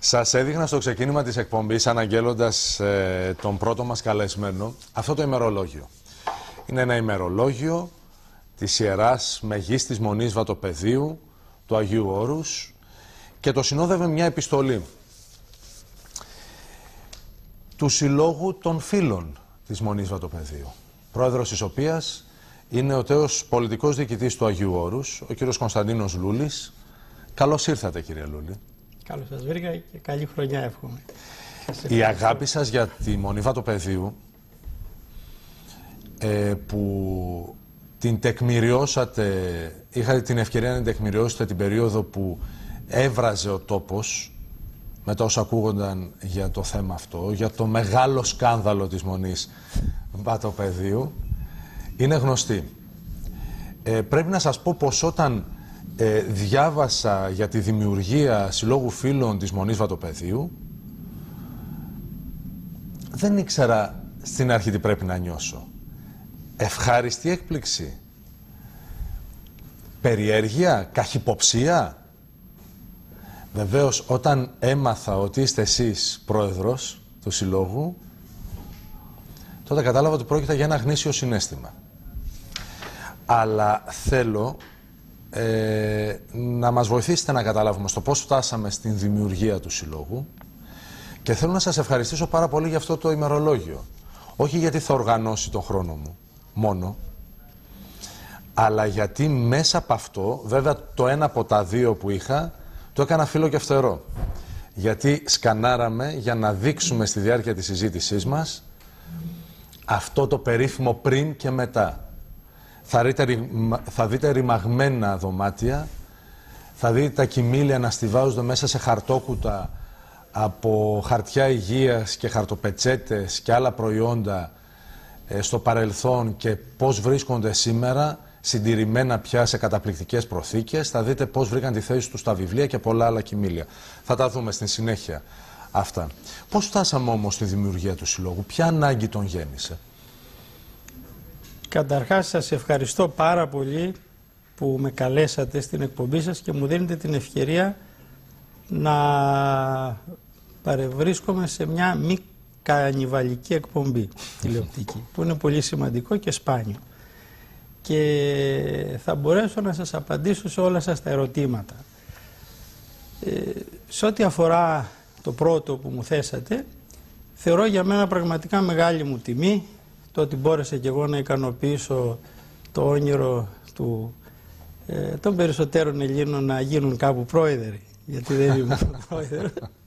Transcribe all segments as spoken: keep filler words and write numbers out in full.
Σας έδειχνα στο ξεκίνημα της εκπομπής, αναγγέλλοντας ε, τον πρώτο μας καλεσμένο, αυτό το ημερολόγιο. Είναι ένα ημερολόγιο της Ιεράς Μεγίστης Μονής Βατοπεδίου, του Αγίου Όρους, και το συνόδευε μια επιστολή του Συλλόγου των Φίλων της Μονής Βατοπεδίου, πρόεδρος της οποίας είναι ο τέος πολιτικός διοικητής του Αγίου Όρους, ο κύριος Κωνσταντίνος Λούλης. Καλώς ήρθατε, κύριε Λούλη. Καλώς σας βρήκα και καλή χρονιά εύχομαι. Η αγάπη σας για τη Μονή Βατοπεδίου, ε, που την τεκμηριώσατε, είχατε την ευκαιρία να την τεκμηριώσετε την περίοδο που έβραζε ο τόπος, μετά όσα ακούγονταν για το θέμα αυτό, για το μεγάλο σκάνδαλο της Μονής Βατοπεδίου, είναι γνωστή. Ε, πρέπει να σας πω πως όταν ε, διάβασα για τη δημιουργία Συλλόγου Φίλων της Μονής Βατοπεδίου, δεν ήξερα στην αρχή τι πρέπει να νιώσω. Ευχάριστη έκπληξη, περιέργεια, καχυποψία. Βεβαίως, όταν έμαθα ότι είστε εσείς πρόεδρος του Συλλόγου, τότε κατάλαβα ότι πρόκειται για ένα γνήσιο συναίσθημα. Αλλά θέλω ε, να μας βοηθήσετε να καταλάβουμε στο πώς φτάσαμε στην δημιουργία του Συλλόγου, και θέλω να σας ευχαριστήσω πάρα πολύ για αυτό το ημερολόγιο. Όχι γιατί θα οργανώσει τον χρόνο μου μόνο, αλλά γιατί μέσα από αυτό, βέβαια το ένα από τα δύο που είχα, το έκανα φύλλο και φτερό. Γιατί σκανάραμε για να δείξουμε στη διάρκεια της συζήτησής μας αυτό το περίφημο πριν και μετά. Θα δείτε, θα δείτε ρημαγμένα δωμάτια, θα δείτε τα κοιμήλια να στιβάζονται μέσα σε χαρτόκουτα από χαρτιά υγείας και χαρτοπετσέτες και άλλα προϊόντα ε, στο παρελθόν, και πώς βρίσκονται σήμερα συντηρημένα πια σε καταπληκτικές προθήκες. Θα δείτε πώς βρήκαν τη θέση τους στα βιβλία και πολλά άλλα κοιμήλια. Θα τα δούμε στην συνέχεια αυτά. Πώς φτάσαμε όμως στη δημιουργία του Συλλόγου, ποια ανάγκη τον γέννησε? Καταρχάς σας ευχαριστώ πάρα πολύ που με καλέσατε στην εκπομπή σας και μου δίνετε την ευκαιρία να παρευρίσκομαι σε μια μη κανιβαλική εκπομπή τηλεοπτική, που είναι πολύ σημαντικό και σπάνιο. Και θα μπορέσω να σας απαντήσω σε όλα σας τα ερωτήματα. Ε, σε ό,τι αφορά το πρώτο που μου θέσατε, θεωρώ για μένα πραγματικά μεγάλη μου τιμή το ότι μπόρεσα και εγώ να ικανοποιήσω το όνειρο του, ε, των περισσότερων Ελλήνων να γίνουν κάπου πρόεδροι, γιατί δεν ήμουν πρόεδρο.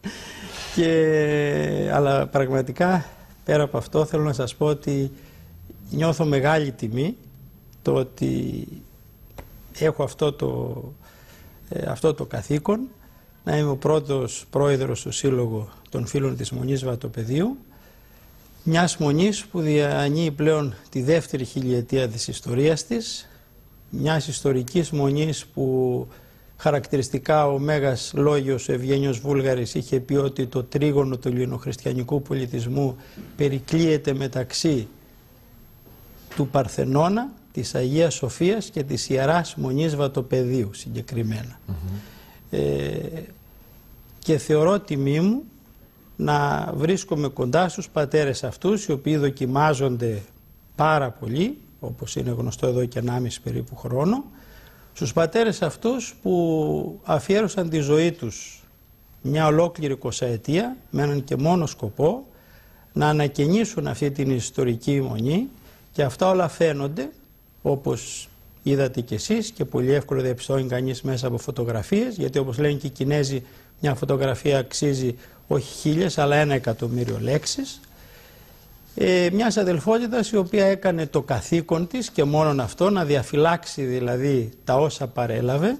Και, αλλά πραγματικά πέρα από αυτό θέλω να σας πω ότι νιώθω μεγάλη τιμή το ότι έχω αυτό το, ε, αυτό το καθήκον, να είμαι ο πρώτος πρόεδρος του Σύλλογου των Φίλων της Μονής Βατοπεδίου, μιας μονής που διανύει πλέον τη δεύτερη χιλιετία της ιστορίας της, μιας ιστορικής μονής που χαρακτηριστικά ο Μέγας Λόγιος, ο Ευγένιος Βούλγαρης, είχε πει ότι το τρίγωνο του ελληνοχριστιανικού πολιτισμού περικλείεται μεταξύ του Παρθενώνα, της Αγίας Σοφίας και της Ιεράς Μονής Βατοπεδίου συγκεκριμένα. Mm-hmm. ε, και θεωρώ τιμή μου να βρίσκομαι κοντά στους πατέρες αυτούς, οι οποίοι δοκιμάζονται πάρα πολύ, όπως είναι γνωστό εδώ και ενάμιση περίπου χρόνο, στους πατέρες αυτούς που αφιέρωσαν τη ζωή τους μια ολόκληρη εικοσαετία με έναν και μόνο σκοπό να ανακαινήσουν αυτή την ιστορική μονή, και αυτά όλα φαίνονται, όπως είδατε κι εσείς, και πολύ εύκολο διαπιστώνει κανείς μέσα από φωτογραφίες, γιατί όπως λένε και οι Κινέζοι, μια φωτογραφία αξίζει όχι χίλιες αλλά ένα εκατομμύριο λέξεις. Ε, μιας αδελφότητας η οποία έκανε το καθήκον της και μόνον αυτό, να διαφυλάξει δηλαδή τα όσα παρέλαβε,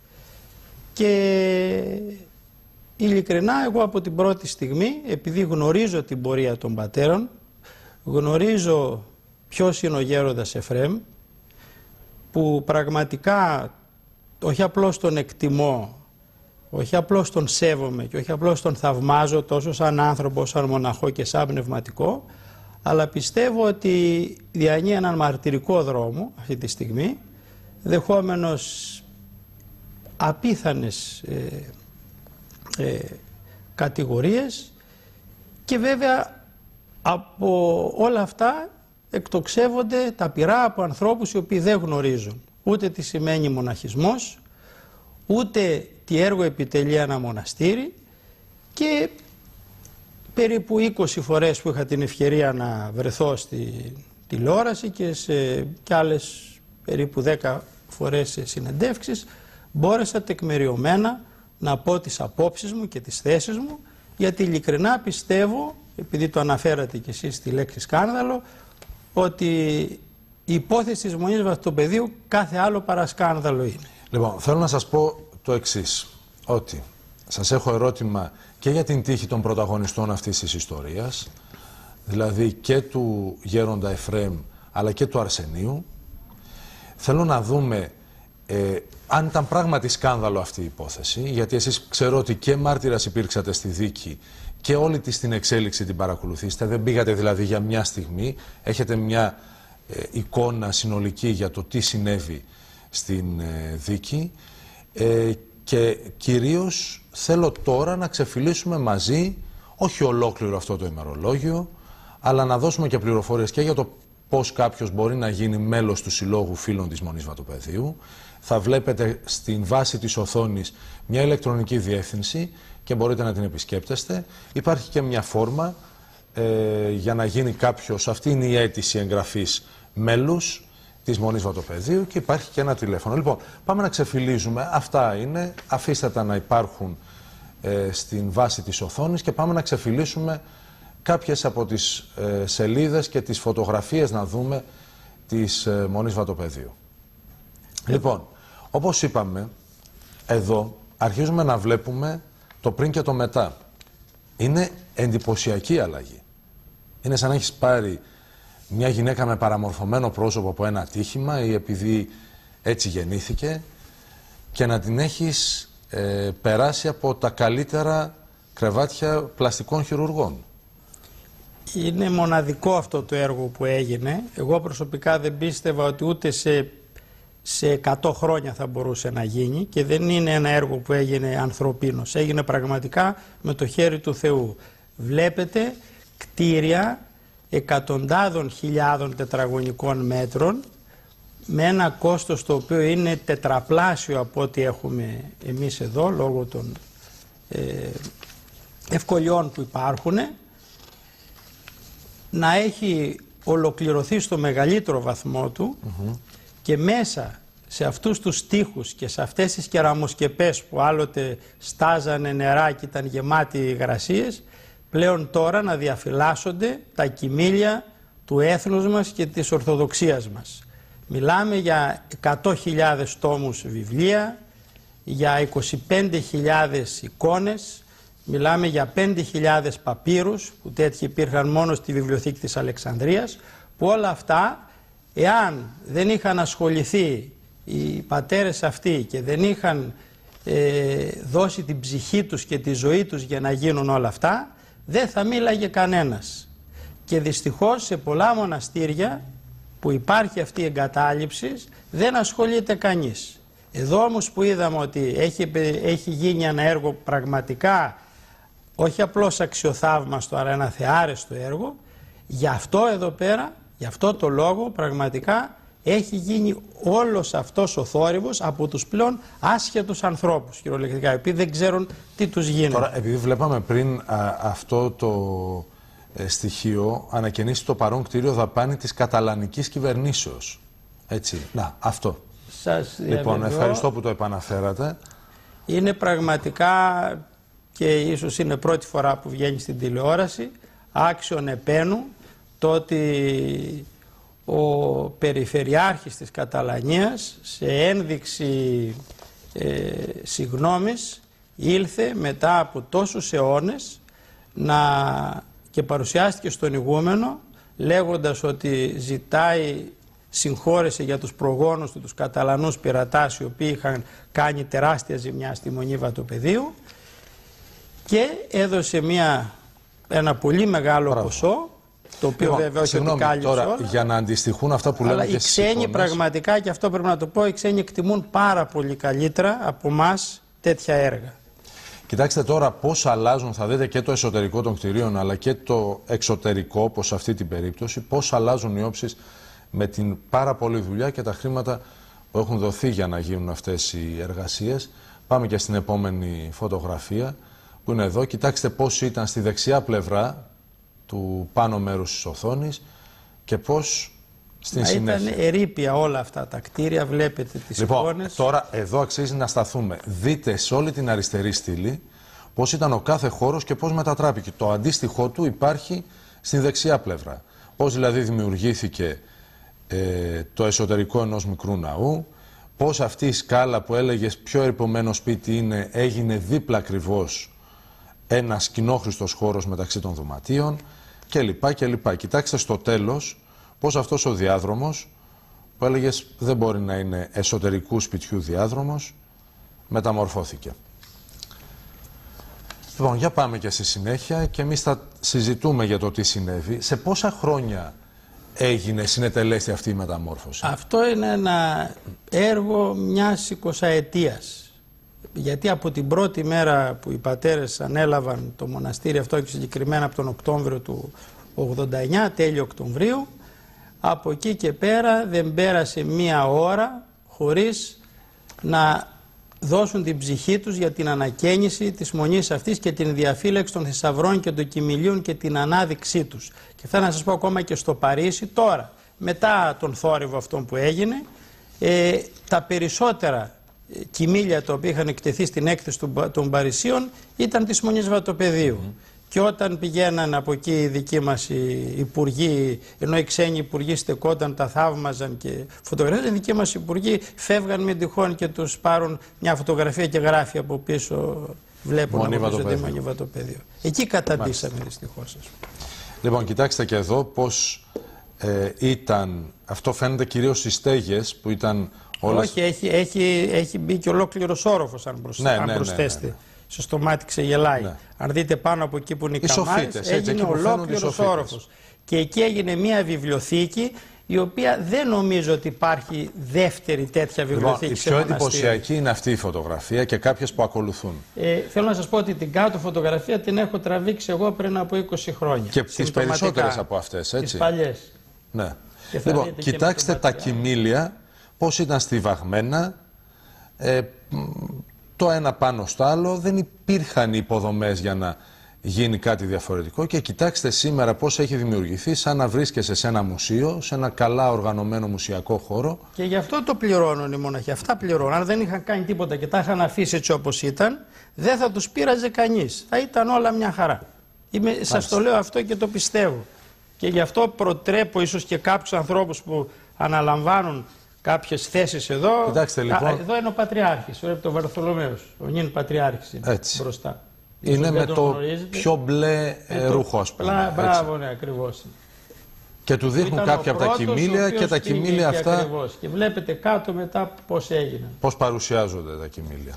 και ειλικρινά εγώ από την πρώτη στιγμή, επειδή γνωρίζω την πορεία των πατέρων, γνωρίζω ποιος είναι ο γέροντας Εφραίμ, που πραγματικά όχι απλώς τον εκτιμώ, όχι απλώς τον σέβομαι και όχι απλώς τον θαυμάζω τόσο σαν άνθρωπο, σαν μοναχό και σαν πνευματικό, αλλά πιστεύω ότι διανύει έναν μαρτυρικό δρόμο αυτή τη στιγμή, δεχόμενος απίθανες ε, ε, κατηγορίες και βέβαια από όλα αυτά εκτοξεύονται τα πυρά από ανθρώπους οι οποίοι δεν γνωρίζουν ούτε τι σημαίνει μοναχισμός, ούτε τι έργο επιτελεί ένα μοναστήρι και περίπου είκοσι φορές που είχα την ευκαιρία να βρεθώ στη τηλεόραση και σε κι άλλες περίπου δέκα φορές σε συνεντεύξεις μπόρεσα τεκμεριωμένα να πω τις απόψεις μου και τις θέσεις μου, γιατί ειλικρινά πιστεύω, επειδή το αναφέρατε κι εσείς στη λέξη σκάνδαλο, ότι η υπόθεση της Μονής Βατοπεδίου κάθε άλλο παρά σκάνδαλο είναι. Λοιπόν, θέλω να σας πω το εξής, ότι σας έχω ερώτημα και για την τύχη των πρωταγωνιστών αυτής της ιστορίας, δηλαδή και του Γέροντα Εφραίμ αλλά και του Αρσενίου. Θέλω να δούμε ε, αν ήταν πράγματι σκάνδαλο αυτή η υπόθεση, γιατί εσείς ξέρω ότι και μάρτυρας υπήρξατε στη δίκη και όλη τη την εξέλιξη την παρακολουθήσετε, δεν πήγατε δηλαδή για μια στιγμή, έχετε μια ε, εικόνα συνολική για το τι συνέβη στην ε, δίκη ε, και κυρίως θέλω τώρα να ξεφυλίσουμε μαζί, όχι ολόκληρο αυτό το ημερολόγιο, αλλά να δώσουμε και πληροφορίες και για το πώς κάποιος μπορεί να γίνει μέλος του Συλλόγου Φίλων της Μονής Βατοπεδίου. Θα βλέπετε στην βάση της οθόνης μια ηλεκτρονική διεύθυνση και μπορείτε να την επισκέπτεστε. Υπάρχει και μια φόρμα ε, για να γίνει κάποιος, αυτή είναι η αίτηση εγγραφής μέλους της Μονής Βατοπεδίου και υπάρχει και ένα τηλέφωνο. Λοιπόν, πάμε να ξεφυλίζουμε. Αυτά είναι. Αφήστε τα να υπάρχουν ε, στην βάση της οθόνης και πάμε να ξεφυλίσουμε κάποιες από τις ε, σελίδες και τις φωτογραφίες να δούμε της ε, Μονής Βατοπεδίου. Λοιπόν, όπως είπαμε, εδώ αρχίζουμε να βλέπουμε το πριν και το μετά. Είναι εντυπωσιακή αλλαγή. Είναι σαν να έχεις πάρει μια γυναίκα με παραμορφωμένο πρόσωπο από ένα ατύχημα ή επειδή έτσι γεννήθηκε και να την έχεις ε, περάσει από τα καλύτερα κρεβάτια πλαστικών χειρουργών. Είναι μοναδικό αυτό το έργο που έγινε. Εγώ προσωπικά δεν πίστευα ότι ούτε σε, σε εκατό χρόνια θα μπορούσε να γίνει και δεν είναι ένα έργο που έγινε ανθρωπίνος. Έγινε πραγματικά με το χέρι του Θεού. Βλέπετε κτίρια εκατοντάδων χιλιάδων τετραγωνικών μέτρων με ένα κόστος το οποίο είναι τετραπλάσιο από ό,τι έχουμε εμείς εδώ λόγω των ε, ευκολιών που υπάρχουν, να έχει ολοκληρωθεί στο μεγαλύτερο βαθμό του mm-hmm. και μέσα σε αυτούς τους τοίχους και σε αυτές τις κεραμοσκεπές που άλλοτε στάζανε νερά και ήταν γεμάτοι υγρασίες, πλέον τώρα να διαφυλάσσονται τα κοιμήλια του έθνους μας και της Ορθοδοξίας μας. Μιλάμε για εκατό χιλιάδες τόμους βιβλία, για είκοσι πέντε χιλιάδες εικόνες, μιλάμε για πέντε χιλιάδες παπύρους, που τέτοιοι υπήρχαν μόνο στη βιβλιοθήκη της Αλεξανδρίας, που όλα αυτά, εάν δεν είχαν ασχοληθεί οι πατέρες αυτοί και δεν είχαν ε, δώσει την ψυχή τους και τη ζωή τους για να γίνουν όλα αυτά, δεν θα μίλαγε κανένας. Και δυστυχώς σε πολλά μοναστήρια που υπάρχει αυτή η εγκατάλειψη δεν ασχολείται κανείς. Εδώ όμως που είδαμε ότι έχει, έχει γίνει ένα έργο πραγματικά όχι απλώς αξιοθαύμαστο αλλά ένα θεάρεστο έργο, γι' αυτό εδώ πέρα, γι' αυτό το λόγο πραγματικά έχει γίνει όλος αυτός ο θόρυβος από τους πλέον άσχετους ανθρώπους, κυριολεκτικά, οι οποίοι δεν ξέρουν τι τους γίνεται. Τώρα, επειδή βλέπαμε πριν α, αυτό το ε, στοιχείο, ανακαινήσει το παρόν κτίριο δαπάνη της καταλανικής κυβερνήσεως. Έτσι, να, αυτό. Σας λοιπόν, ευχαριστώ που το επαναφέρατε. Είναι πραγματικά, και ίσως είναι πρώτη φορά που βγαίνει στην τηλεόραση, άξιον επένου το ότι ο Περιφερειάρχης της Καταλανίας σε ένδειξη ε, συγγνώμης ήλθε μετά από τόσους αιώνες να, και παρουσιάστηκε στον ηγούμενο λέγοντας ότι ζητάει συγχώρεση για τους προγόνους του, τους Καταλανούς πειρατάς, οι οποίοι είχαν κάνει τεράστια ζημιά στη Μονή Βατοπεδίου, και έδωσε μια, ένα πολύ μεγάλο Μπράβο. ποσό, το οποίο λοιπόν, βέβαια όχι ότι κάλυψε τώρα, όλα, για να αντιστοιχούν αυτά που λέμε και στις οι ξένοι πραγματικά, και αυτό πρέπει να το πω, οι ξένοι εκτιμούν πάρα πολύ καλύτερα από εμάς τέτοια έργα. Κοιτάξτε τώρα πώς αλλάζουν, θα δείτε και το εσωτερικό των κτηρίων αλλά και το εξωτερικό, όπως σε αυτή την περίπτωση, πώς αλλάζουν οι όψεις με την πάρα πολλή δουλειά και τα χρήματα που έχουν δοθεί για να γίνουν αυτές οι εργασίες. Πάμε και στην επόμενη φωτογραφία που είναι εδώ. Κοιτάξτε πώς ήταν στη δεξιά πλευρά του πάνω μέρους της οθόνης και πώς στην Μα συνέχεια. Ήταν ερείπια όλα αυτά τα κτίρια, βλέπετε τις λοιπόν, εικόνες. Τώρα εδώ αξίζει να σταθούμε. Δείτε σε όλη την αριστερή στήλη πώς ήταν ο κάθε χώρος και πώς μετατράπηκε. Το αντίστοιχό του υπάρχει στην δεξιά πλευρά. Πώς δηλαδή δημιουργήθηκε ε, το εσωτερικό ενός μικρού ναού, πώς αυτή η σκάλα που έλεγες πιο ερειπωμένο σπίτι είναι, έγινε δίπλα ακριβώς ένας κοινόχρηστος χώρος μεταξύ των δωματίων κλπ. κλπ. Κοιτάξτε στο τέλος πώς αυτός ο διάδρομος που έλεγες δεν μπορεί να είναι εσωτερικού σπιτιού διάδρομος, μεταμορφώθηκε. Λοιπόν, για πάμε και στη συνέχεια και εμείς θα συζητούμε για το τι συνέβη. Σε πόσα χρόνια έγινε, συνετελέστη αυτή η μεταμόρφωση? Αυτό είναι ένα έργο μιας εικοσαετίας. Γιατί από την πρώτη μέρα που οι πατέρες ανέλαβαν το μοναστήρι αυτό και συγκεκριμένα από τον Οκτώβριο του ογδόντα εννιά, τέλειο Οκτωβρίου, από εκεί και πέρα δεν πέρασε μία ώρα χωρίς να δώσουν την ψυχή τους για την ανακαίνιση της μονής αυτής και την διαφύλαξη των θησαυρών και των κοιμηλίων και την ανάδειξή τους. Και θα να σας πω ακόμα και στο Παρίσι τώρα, μετά τον θόρυβο αυτόν που έγινε, ε, τα περισσότερα κοιμήλια τα οποία είχαν εκτεθεί στην έκθεση των Παρισίων ήταν της Μονής Βατοπεδίου. Mm. Και όταν πηγαίναν από εκεί οι δικοί μας οι υπουργοί, ενώ οι ξένοι υπουργοί στεκόταν, τα θαύμαζαν και φωτογραφίζαν, οι δικοί μας υπουργοί φεύγαν με τυχόν και τους πάρουν μια φωτογραφία και γράφει από πίσω, βλέπουν Μονή από πίσω τη Μονή Βατοπεδίου. Εκεί καταντήσαμε δυστυχώς. Λοιπόν, κοιτάξτε και εδώ πώς ε, ήταν, αυτό φαίνεται κυρίως στις στέγες που ήταν όλες... Όχι, έχει, έχει, έχει μπει και ολόκληρος όροφος αν, προσ... ναι, αν ναι, προσθέσετε. Ναι, ναι, ναι. Στο στομάτι ξεγελάει. Ναι. Αν δείτε πάνω από εκεί που είναι οι, οι καμάρες, σοφίτες, έγινε ολόκληρος όροφος. Και εκεί έγινε μια βιβλιοθήκη, η οποία δεν νομίζω ότι υπάρχει δεύτερη τέτοια βιβλιοθήκη. Λοιπόν, η πιο εντυπωσιακή είναι αυτή η φωτογραφία και κάποιες που ακολουθούν. Ε, θέλω να σας πω ότι την κάτω φωτογραφία την έχω τραβήξει εγώ πριν από είκοσι χρόνια. Και τις περισσότερες από αυτές, έτσι. Τις παλιές. Ναι. Λοιπόν, κοιτάξτε τα κοιμήλια, πώς ήταν στιβαγμένα. Ε, το ένα πάνω στο άλλο, δεν υπήρχαν υποδομές για να γίνει κάτι διαφορετικό και κοιτάξτε σήμερα πώς έχει δημιουργηθεί σαν να βρίσκεσαι σε ένα μουσείο, σε ένα καλά οργανωμένο μουσιακό χώρο. Και γι' αυτό το πληρώνουν οι μοναχοί, αυτά πληρώνουν. Αν δεν είχαν κάνει τίποτα και τα είχαν αφήσει έτσι όπως ήταν, δεν θα τους πείραζε κανείς, θα ήταν όλα μια χαρά. Είμαι, σας το λέω αυτό και το πιστεύω. Και γι' αυτό προτρέπω ίσως και κάποιους ανθρώπους που αναλαμβάνουν κάποιες θέσεις εδώ. Κοιτάξτε, λοιπόν... Α, εδώ είναι ο Πατριάρχης, ο το Βαρθολομαίος, ο νυν Πατριάρχης είναι έτσι. Μπροστά. Είναι με το γνωρίζετε. Πιο μπλε ε, ρούχο, ας πούμε. Πλά, μπράβο, ναι, ακριβώς. Και του δείχνουν κάποια από τα κοιμήλια και τα κοιμήλια αυτά... Ακριβώς. Και βλέπετε κάτω μετά πώς έγιναν. Πώς παρουσιάζονται τα κοιμήλια.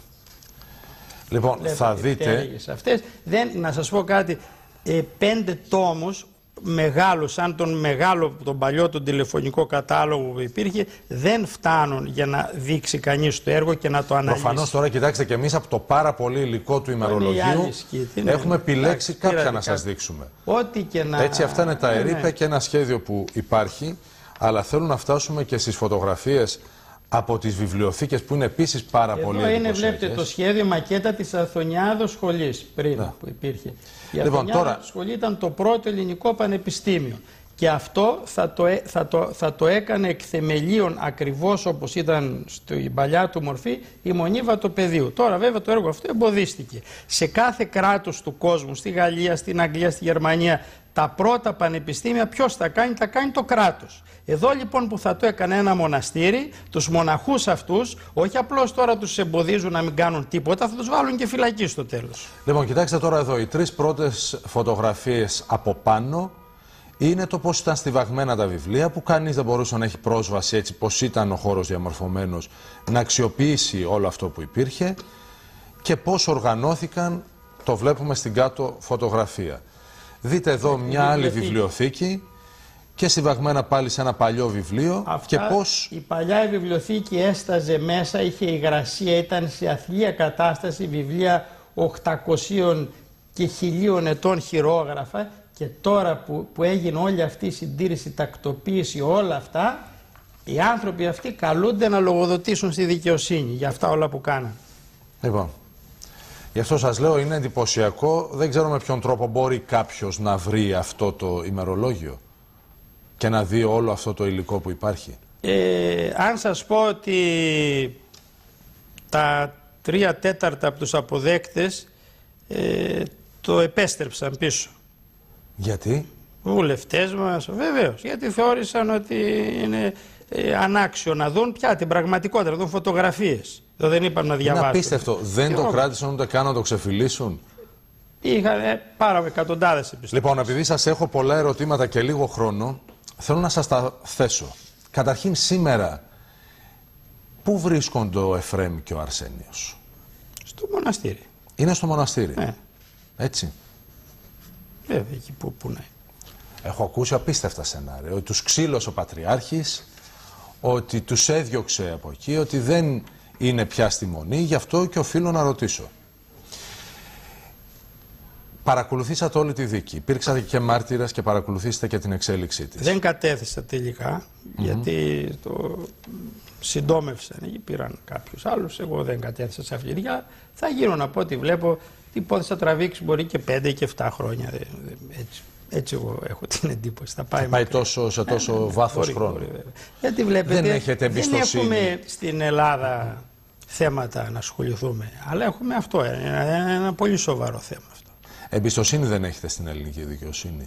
Λοιπόν, βλέπετε, θα δείτε... Αυτές. Δεν, να σας πω κάτι, ε, πέντε τόμους, μεγάλο, σαν τον μεγάλο, τον παλιό τον τηλεφωνικό κατάλογο που υπήρχε, δεν φτάνουν για να δείξει κανείς το έργο και να το αναλύσει. Προφανώς τώρα κοιτάξτε και εμείς από το πάρα πολύ υλικό του ημερολογίου έχουμε επιλέξει κάποια να σας δείξουμε. Ό,τι και να... Έτσι αυτά είναι τα ερείπια ναι. και ένα σχέδιο που υπάρχει, αλλά θέλω να φτάσουμε και στις φωτογραφίες από τις βιβλιοθήκες που είναι επίσης πάρα εδώ πολύ εντυπωσιακές. Είναι, βλέπετε, το σχέδιο μακέτα της Αθωνιάδος Σχολής πριν ναι. που υπήρχε. Η λοιπόν, Αθωνιάδος τώρα... Σχολή ήταν το πρώτο ελληνικό πανεπιστήμιο και αυτό θα το, θα το, θα το έκανε εκ θεμελίων ακριβώς όπως ήταν στην παλιά του μορφή η Μονή Βατοπεδίου. Τώρα βέβαια το έργο αυτό εμποδίστηκε. Σε κάθε κράτος του κόσμου, στη Γαλλία, στην Αγγλία, στη Γερμανία, τα πρώτα πανεπιστήμια ποιος θα κάνει, θα κάνει το κράτος. Εδώ λοιπόν που θα το έκανε ένα μοναστήρι, τους μοναχούς αυτούς, όχι απλώς τώρα τους εμποδίζουν να μην κάνουν τίποτα, θα τους βάλουν και φυλακή στο τέλος. Λοιπόν, κοιτάξτε τώρα εδώ, οι τρεις πρώτες φωτογραφίες από πάνω είναι το πώς ήταν στιβαγμένα τα βιβλία, που κανείς δεν μπορούσε να έχει πρόσβαση έτσι πώς ήταν ο χώρος διαμορφωμένος, να αξιοποιήσει όλο αυτό που υπήρχε και πώς οργανώθηκαν, το βλέπουμε στην κάτω φωτογραφία. Δείτε εδώ μια άλλη βιβλιοθήκη και στιβαγμένα πάλι σε ένα παλιό βιβλίο. Αυτά, και πώς... η παλιά βιβλιοθήκη έσταζε μέσα, είχε υγρασία, ήταν σε αθλία κατάσταση βιβλία οκτακοσίων και χιλίων ετών χειρόγραφα, και τώρα που, που έγινε όλη αυτή η συντήρηση, τακτοποίηση, όλα αυτά, οι άνθρωποι αυτοί καλούνται να λογοδοτήσουν στη δικαιοσύνη για αυτά όλα που κάναν. Λοιπόν, γι' αυτό σας λέω, είναι εντυπωσιακό. Δεν ξέρω με ποιον τρόπο μπορεί κάποιος να βρει αυτό το ημερολόγιο και να δει όλο αυτό το υλικό που υπάρχει. Ε, αν σας πω ότι τα τρία τέταρτα από τους αποδέκτες ε, το επέστρεψαν πίσω. Γιατί? Βουλευτές μας, βεβαίως, γιατί θεώρησαν ότι είναι ε, ανάξιο να δουν πια την πραγματικότητα, να δουν φωτογραφίες. Το δεν είπαν να διαβάσουν. Είναι απίστευτο. Δεν και το εγώ... κράτησαν ούτε καν να το ξεφυλίσουν. Είχαν ε, πάρα εκατοντάδες επιστολές. Λοιπόν, επειδή σας έχω πολλά ερωτήματα και λίγο χρόνο, θέλω να σας τα θέσω. Καταρχήν, σήμερα, πού βρίσκονται ο Εφραίμ και ο Αρσένιος? Στο μοναστήρι. Είναι στο μοναστήρι. Ναι. Έτσι. Βέβαια, εκεί που, που ναι. Έχω ακούσει απίστευτα σενάρια. Ότι τους ξύλωσε ο Πατριάρχης, ότι τους έδιωξε από εκεί, ότι δεν είναι πια στη Μονή. Γι' αυτό και οφείλω να ρωτήσω. Παρακολουθήσατε όλη τη δίκη. Υπήρξατε και μάρτυρας και παρακολουθήσατε και την εξέλιξή της. Δεν κατέθεσα τελικά, mm-hmm. γιατί το συντόμευσαν ή πήραν κάποιους άλλους. Εγώ δεν κατέθεσα σε αυτή. Θα γίνουν από ό,τι βλέπω. Η υπόθεση θα τραβήξει μπορεί και πέντε και εφτά χρόνια. Έτσι, έτσι εγώ έχω την εντύπωση. Θα πάει, θα πάει τόσο, σε τόσο ε, βάθος μπορεί, χρόνου. Μπορεί, γιατί βλέπετε, δεν έχετε εμπιστοσύνη. Δεν έχουμε στην Ελλάδα θέματα να ασχοληθούμε. Αλλά έχουμε αυτό. Ένα, ένα, ένα πολύ σοβαρό θέμα αυτό. Εμπιστοσύνη δεν έχετε στην ελληνική δικαιοσύνη?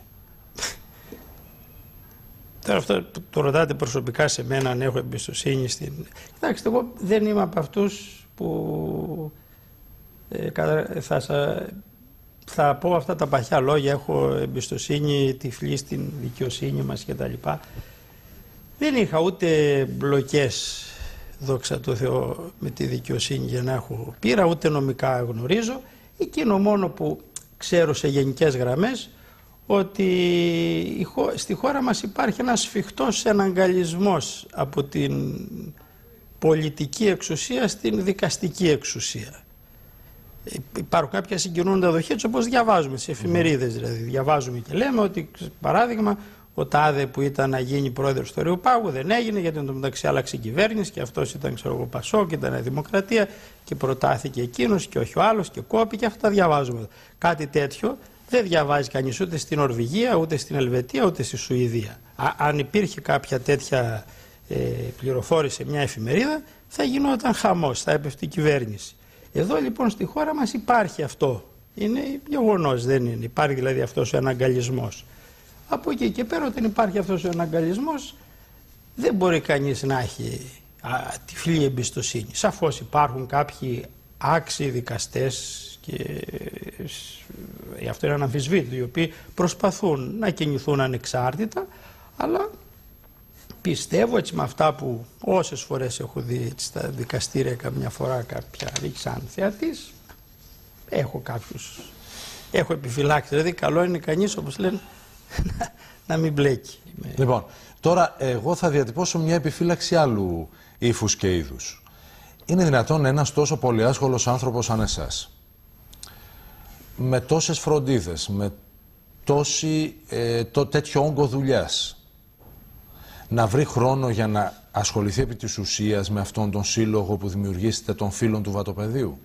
Τώρα αυτό το ρωτάτε προσωπικά σε μένα αν έχω εμπιστοσύνη στην... Κοιτάξτε, εγώ δεν είμαι από αυτούς που ε, θα, θα, θα πω αυτά τα παχιά λόγια, έχω εμπιστοσύνη τυφλή στην δικαιοσύνη μας κτλ. Δεν είχα ούτε μπλοκές, δόξα τω Θεώ, με τη δικαιοσύνη για να έχω πείρα, ούτε νομικά γνωρίζω. Εκείνο μόνο που ξέρω σε γενικές γραμμές, ότι στη χώρα μας υπάρχει ένας σφιχτός εναγκαλισμός από την πολιτική εξουσία στην δικαστική εξουσία. Υπάρχουν κάποια συγκινούντα δοχεία, όπως διαβάζουμε στις εφημερίδες, δηλαδή διαβάζουμε και λέμε ότι, παράδειγμα, ο τάδε που ήταν να γίνει πρόεδρος του Αεριοπάγου δεν έγινε, γιατί εν τω μεταξύ άλλαξε η κυβέρνηση και αυτός ήταν, ξέρω εγώ, Πασόκ και ήταν Δημοκρατία και προτάθηκε εκείνος και όχι ο άλλος και κόπη, και αυτά τα διαβάζουμε. Κάτι τέτοιο δεν διαβάζει κανείς ούτε στην Νορβηγία, ούτε στην Ελβετία, ούτε στη Σουηδία. Α, αν υπήρχε κάποια τέτοια ε, πληροφόρηση σε μια εφημερίδα, θα γινόταν χαμός, θα έπεφτε η κυβέρνηση. Εδώ λοιπόν στη χώρα μας υπάρχει αυτό. Είναι γεγονός, δεν είναι. Υπάρχει δηλαδή αυτός ο αναγκαλισμός. Από εκεί και πέρα, όταν υπάρχει αυτός ο αναγκαλισμός, δεν μπορεί κανείς να έχει α, τυφλή εμπιστοσύνη. Σαφώς υπάρχουν κάποιοι άξιοι δικαστές, και αυτό είναι αναμφισβήτητο, οι οποίοι προσπαθούν να κινηθούν ανεξάρτητα, αλλά πιστεύω, έτσι με αυτά που όσες φορές έχω δει έτσι, στα δικαστήρια, καμιά φορά κάποια ρίξαν θεατής, έχω κάποιους, έχω επιφυλάξει. Δηλαδή καλό είναι κανείς, όπως λένε, να, να μην μπλέκει. Λοιπόν, τώρα εγώ θα διατυπώσω μια επιφύλαξη άλλου ύφους και είδους. Είναι δυνατόν ένας τόσο πολυάσχολος άνθρωπος σαν εσάς, με τόσες φροντίδες, με τόση, ε, το, τέτοιο όγκο δουλειάς, να βρει χρόνο για να ασχοληθεί επί της ουσίας με αυτόν τον σύλλογο που δημιουργήσετε των φίλων του Βατοπεδίου?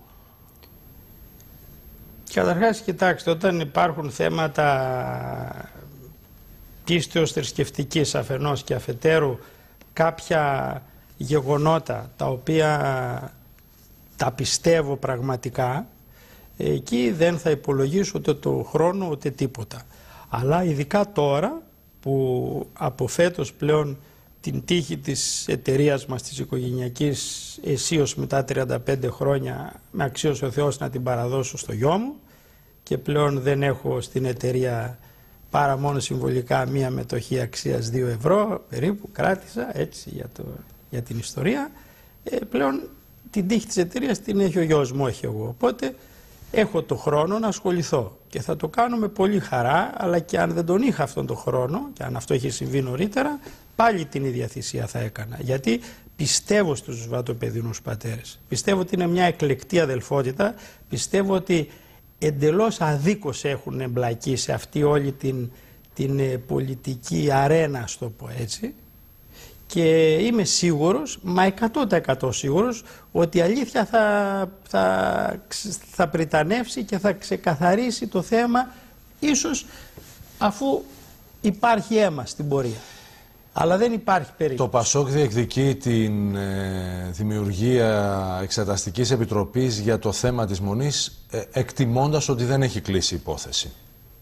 Καταρχάς, κοιτάξτε, όταν υπάρχουν θέματα πίστεως θρησκευτικής αφενός και αφετέρου κάποια γεγονότα τα οποία τα πιστεύω πραγματικά, εκεί δεν θα υπολογίσω ούτε το χρόνο ούτε τίποτα. Αλλά ειδικά τώρα που από φέτος πλέον την τύχη της εταιρείας μας, της οικογενειακής, αισίως μετά τριάντα πέντε χρόνια με αξίωσε ο Θεός να την παραδώσω στο γιο μου, και πλέον δεν έχω στην εταιρεία παρά μόνο συμβολικά μία μετοχή αξίας δύο ευρώ περίπου, κράτησα έτσι για, το, για την ιστορία. Ε, πλέον την τύχη της εταιρείας την έχει ο γιος μου, όχι εγώ. Οπότε έχω το χρόνο να ασχοληθώ και θα το κάνω με πολύ χαρά, αλλά και αν δεν τον είχα αυτόν τον χρόνο, και αν αυτό είχε συμβεί νωρίτερα, πάλι την ίδια θυσία θα έκανα. Γιατί πιστεύω στους βατοπεδινούς πατέρες. Πιστεύω ότι είναι μια εκλεκτή αδελφότητα. Πιστεύω ότι εντελώς αδίκως έχουν εμπλακεί σε αυτή όλη την, την ε, πολιτική αρένα, ας το πω έτσι. Και είμαι σίγουρος, μα εκατό τοις εκατό σίγουρος, ότι η αλήθεια θα, θα, θα πριτανεύσει και θα ξεκαθαρίσει το θέμα, ίσως αφού υπάρχει αίμα στην πορεία. Αλλά δεν υπάρχει περίπτωση. Το ΠΑΣΟΚ διεκδικεί την ε, δημιουργία εξεταστικής επιτροπής για το θέμα της Μονής, ε, εκτιμώντας ότι δεν έχει κλείσει η υπόθεση.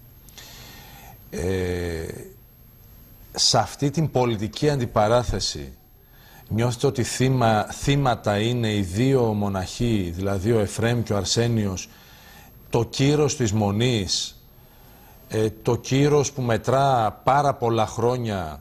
Ε, σε αυτή την πολιτική αντιπαράθεση νιώθετε ότι θύμα, θύματα είναι οι δύο μοναχοί, δηλαδή ο Εφραίμ και ο Αρσένιος, το κύρος της Μονής, ε, το κύρος που μετρά πάρα πολλά χρόνια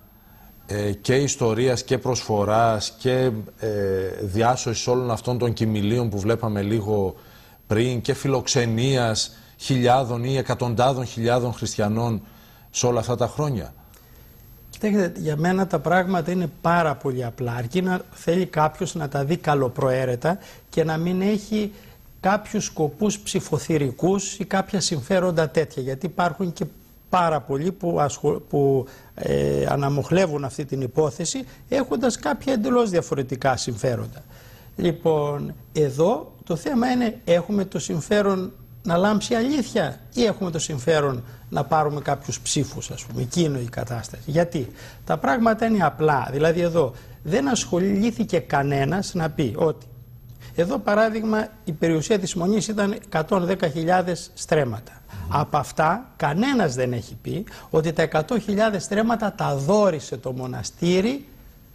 ε, και ιστορίας και προσφοράς και ε, διάσωσης όλων αυτών των κοιμηλίων που βλέπαμε λίγο πριν και φιλοξενίας χιλιάδων ή εκατοντάδων χιλιάδων χριστιανών σε όλα αυτά τα χρόνια. Κοιτάξτε, για μένα τα πράγματα είναι πάρα πολύ απλά. Αρκεί να θέλει κάποιος να τα δει καλοπροαίρετα και να μην έχει κάποιους σκοπούς ψηφοθυρικούς ή κάποια συμφέροντα τέτοια. Γιατί υπάρχουν και πάρα πολλοί που, ασχολ... που ε, αναμοχλεύουν αυτή την υπόθεση έχοντας κάποια εντελώς διαφορετικά συμφέροντα. Λοιπόν, εδώ το θέμα είναι, έχουμε το συμφέρον να λάμψει αλήθεια ή έχουμε το συμφέρον να πάρουμε κάποιους ψήφους, ας πούμε. Εκείνο η κατάσταση. Γιατί τα πράγματα είναι απλά. Δηλαδή εδώ δεν ασχολήθηκε κανένας να πει ότι εδώ παράδειγμα η περιουσία της Μονής ήταν εκατόν δέκα χιλιάδες στρέμματα. Mm. Από αυτά κανένας δεν έχει πει ότι τα εκατό χιλιάδες στρέμματα τα δώρισε το μοναστήρι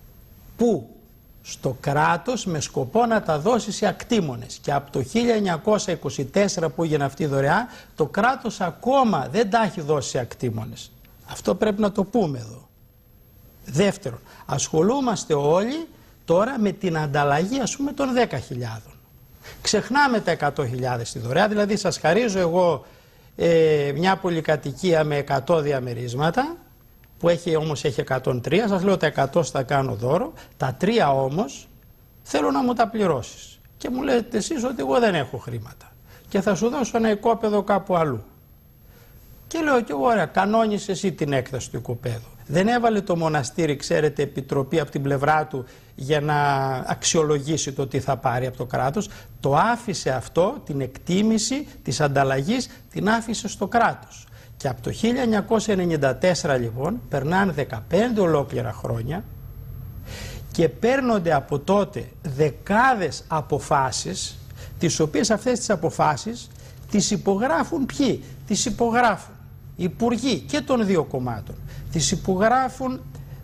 που στο κράτος με σκοπό να τα δώσει σε ακτήμονες. Και από το χίλια εννιακόσια είκοσι τέσσερα που έγινε αυτή η δωρεά, το κράτος ακόμα δεν τα έχει δώσει σε ακτήμονες. Αυτό πρέπει να το πούμε εδώ. Δεύτερον, ασχολούμαστε όλοι τώρα με την ανταλλαγή, ας πούμε, των δέκα χιλιάδων. Ξεχνάμε τα εκατό χιλιάδες στη δωρεά, δηλαδή σας χαρίζω εγώ ε, μια πολυκατοικία με εκατό διαμερίσματα, που έχει, όμως έχει εκατόν τρία, σας λέω τα εκατό θα κάνω δώρο, τα τρία όμως θέλω να μου τα πληρώσεις. Και μου λέτε εσείς ότι εγώ δεν έχω χρήματα και θα σου δώσω ένα οικόπεδο κάπου αλλού. Και λέω και εγώ, ωραία, κανόνισε εσύ την έκταση του οικοπαίδου. Δεν έβαλε το μοναστήρι, ξέρετε, επιτροπή από την πλευρά του για να αξιολογήσει το τι θα πάρει από το κράτος. Το άφησε αυτό, την εκτίμηση της ανταλλαγής, την άφησε στο κράτος. Και από το χίλια εννιακόσια ενενήντα τέσσερα λοιπόν περνάνε δεκαπέντε ολόκληρα χρόνια και παίρνονται από τότε δεκάδες αποφάσεις, τις οποίες αυτές τις αποφάσεις τις υπογράφουν ποιοι? Τις υπογράφουν οι υπουργοί και των δύο κομμάτων. Τις υπογράφουν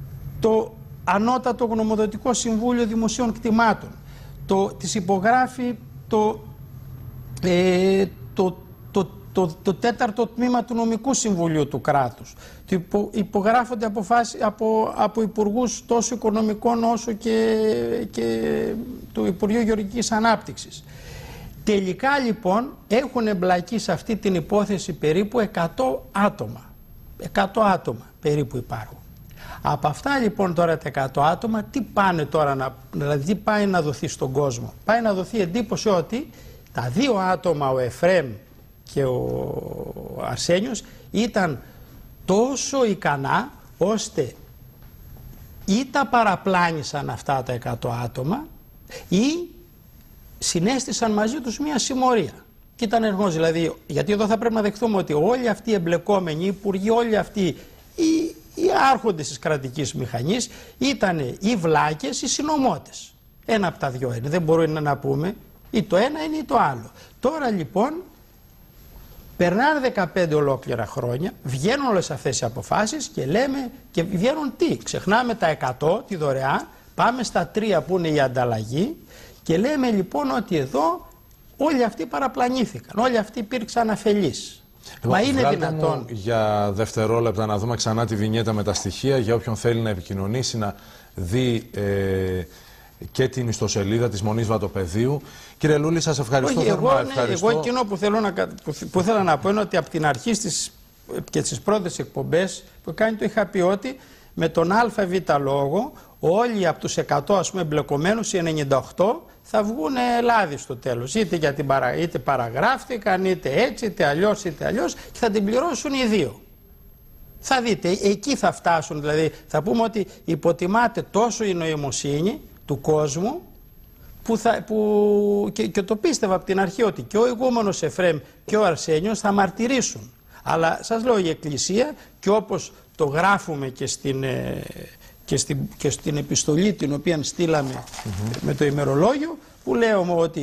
το Ανώτατο Γνωμοδοτικό Συμβούλιο Δημοσίων Κτημάτων. Το, τις υπογράφει το, ε, το Το, το, το τέταρτο τμήμα του Νομικού Συμβουλίου του κράτους. Το υπο, υπογράφονται αποφάσεις από, από υπουργούς τόσο οικονομικών όσο και, και του Υπουργείου Γεωργικής Ανάπτυξης. Τελικά λοιπόν έχουν εμπλακεί σε αυτή την υπόθεση περίπου εκατό άτομα. εκατό άτομα περίπου υπάρχουν. Από αυτά λοιπόν τώρα τα εκατό άτομα τι πάνε τώρα να, δηλαδή τι πάει να δοθεί στον κόσμο? Πάει να δοθεί εντύπωση ότι τα δύο άτομα, ο Εφραίμ και ο Αρσένιος, ήταν τόσο ικανά ώστε ή τα παραπλάνησαν αυτά τα εκατό άτομα ή συνέστησαν μαζί τους μια συμμορία. Και ήταν ενός, δηλαδή, γιατί εδώ θα πρέπει να δεχθούμε ότι όλοι αυτοί οι εμπλεκόμενοι, οι υπουργοί, όλοι αυτοί οι, οι άρχοντες της κρατικής μηχανής ήταν οι βλάκες, οι συνωμότες. Ένα από τα δυο είναι, δεν μπορούμε να πούμε ή το ένα είναι ή το άλλο. Τώρα λοιπόν περνάνε δεκαπέντε ολόκληρα χρόνια, βγαίνουν όλες αυτές οι αποφάσεις και λέμε, και βγαίνουν τι? Ξεχνάμε τα εκατό, τη δωρεά, πάμε στα τρία που είναι η ανταλλαγή και λέμε λοιπόν ότι εδώ όλοι αυτοί παραπλανήθηκαν, όλοι αυτοί υπήρξαν αφελείς. Λοιπόν, μα είναι δυνατόν? Για δευτερόλεπτα να δούμε ξανά τη βινιέτα με τα στοιχεία για όποιον θέλει να επικοινωνήσει, να δει ε, και την ιστοσελίδα της Μονής Βατοπεδίου. Κύριε Λούλη, σας ευχαριστώ. Όχι, εγώ, ναι, ευχαριστώ. εγώ εκείνο που θέλω, να, που, που θέλω να πω είναι ότι από την αρχή στις, και στις πρώτες εκπομπές που κάνει το είχα πει ότι με τον ΑΒ λόγο όλοι από τους εκατό ας πούμε εμπλεκομένους, οι ενενήντα οκτώ θα βγουν λάδι στο τέλος. Είτε, για την παρα... είτε παραγράφτηκαν, είτε έτσι, είτε αλλιώς, είτε αλλιώς, και θα την πληρώσουν οι δύο. Θα δείτε, εκεί θα φτάσουν, δηλαδή θα πούμε ότι υποτιμάται τόσο η νοημοσύνη του κόσμου, που θα, που, και, και το πίστευα από την αρχή ότι και ο ηγούμενος Εφραίμ και ο Αρσένιος θα μαρτυρήσουν. Αλλά σας λέω, η Εκκλησία, και όπως το γράφουμε και στην, και στην, και στην επιστολή την οποία στείλαμε mm-hmm. με το ημερολόγιο, που λέω ότι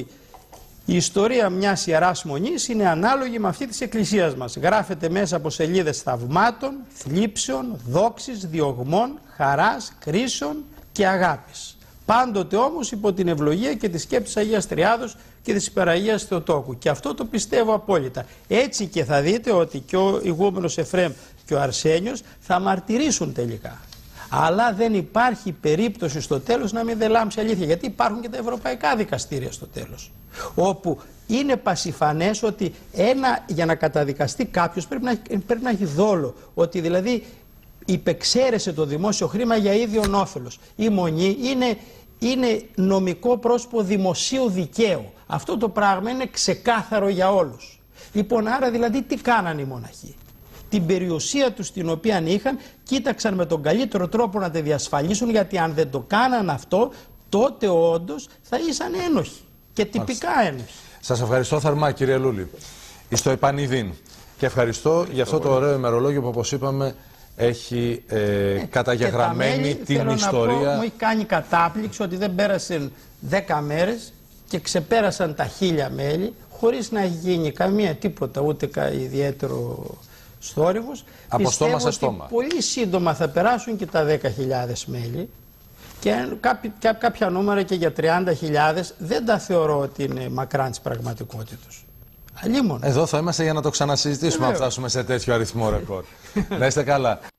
η ιστορία μιας Ιεράς Μονής είναι ανάλογη με αυτή της Εκκλησίας μας. Γράφεται μέσα από σελίδες θαυμάτων, θλίψεων, δόξης, διωγμών, χαράς, κρίσεων και αγάπης. Πάντοτε όμως υπό την ευλογία και τη σκέψη της Αγίας Τριάδος και της Υπεραγίας Θεοτόκου. Και αυτό το πιστεύω απόλυτα. Έτσι και θα δείτε ότι και ο ηγούμενος Εφραίμ και ο Αρσένιος θα μαρτυρήσουν τελικά. Αλλά δεν υπάρχει περίπτωση στο τέλος να μην δελάμψει αλήθεια. Γιατί υπάρχουν και τα ευρωπαϊκά δικαστήρια στο τέλος. Όπου είναι πασιφανές ότι ένα, για να καταδικαστεί κάποιος πρέπει να, πρέπει να έχει δόλο. Ότι δηλαδή υπεξαίρεσε το δημόσιο χρήμα για ίδιον όφελος. Η Μονή είναι, είναι νομικό πρόσωπο δημοσίου δικαίου. Αυτό το πράγμα είναι ξεκάθαρο για όλους. Λοιπόν, άρα δηλαδή τι κάνανε οι μοναχοί? Την περιουσία τους την οποία είχαν, κοίταξαν με τον καλύτερο τρόπο να τη διασφαλίσουν, γιατί αν δεν το κάναν αυτό, τότε όντως θα ήσαν ένοχοι. Και τυπικά ένοχοι. Σας ευχαριστώ θερμά, κύριε Λούλη. Στο επανειδήν. Και ευχαριστώ για αυτό το ωραίο ημερολόγιο που, όπως είπαμε, έχει ε, ε, καταγεγραμμένη μέλη, την θέλω ιστορία. Να πω, μου έχει κάνει κατάπληξη ότι δεν πέρασαν δέκα μέρες και ξεπέρασαν τα χίλια μέλη, χωρίς να έχει γίνει καμία τίποτα, ούτε κα, ιδιαίτερο θόρυβος. Από στόμα σε στόμα. Πολύ σύντομα θα περάσουν και τα δέκα χιλιάδες μέλη, και κάποια, κάποια νούμερα και για τριάντα χιλιάδες δεν τα θεωρώ ότι είναι μακράν της πραγματικότητας. Αλλήμον. Εδώ θα είμαστε για να το ξανασυζητήσουμε, αν φτάσουμε σε τέτοιο αριθμό ρεκόρ. Να είστε καλά.